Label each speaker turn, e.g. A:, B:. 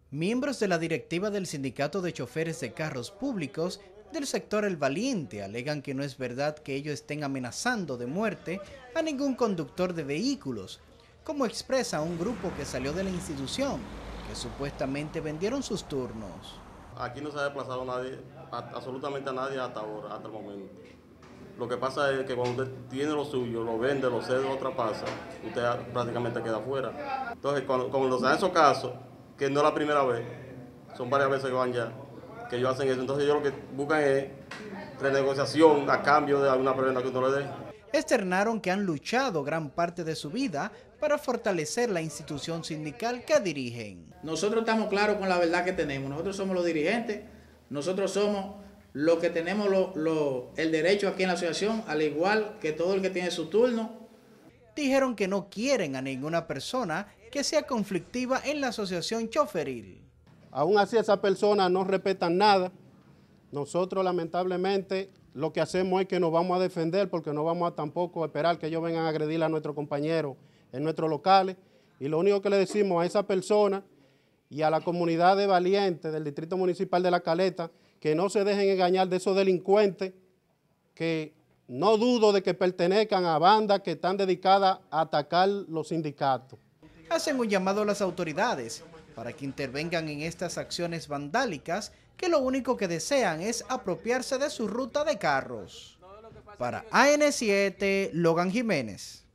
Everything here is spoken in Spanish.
A: Miembros de la directiva del Sindicato de Choferes de Carros Públicos del sector El Valiente alegan que no es verdad que ellos estén amenazando de muerte a ningún conductor de vehículos, como expresa un grupo que salió de la institución, que supuestamente vendieron sus turnos.
B: Aquí no se ha desplazado nadie, absolutamente a nadie hasta ahora, hasta el momento. Lo que pasa es que cuando usted tiene lo suyo, lo vende, lo cede, lo traspasa, usted prácticamente queda afuera. Entonces, cuando se dan esos casos, que no es la primera vez, son varias veces que van ya, que ellos hacen eso. Entonces ellos lo que buscan es renegociación a cambio de alguna prenda que uno le dé.
A: Externaron que han luchado gran parte de su vida para fortalecer la institución sindical que dirigen.
C: Nosotros estamos claros con la verdad que tenemos. Nosotros somos los dirigentes, nosotros somos los que tenemos el derecho aquí en la asociación, al igual que todo el que tiene su turno.
A: Dijeron que no quieren a ninguna persona que sea conflictiva en la asociación choferil.
D: Aún así esas personas no respetan nada. Nosotros lamentablemente lo que hacemos es que nos vamos a defender porque no vamos a tampoco esperar que ellos vengan a agredir a nuestros compañeros en nuestros locales. Y lo único que le decimos a esa persona y a la comunidad de Valiente del Distrito Municipal de La Caleta, que no se dejen engañar de esos delincuentes que no dudo de que pertenezcan a bandas que están dedicadas a atacar los sindicatos.
A: Hacen un llamado a las autoridades para que intervengan en estas acciones vandálicas que lo único que desean es apropiarse de su ruta de carros. Para AN7, Logan Jiménez.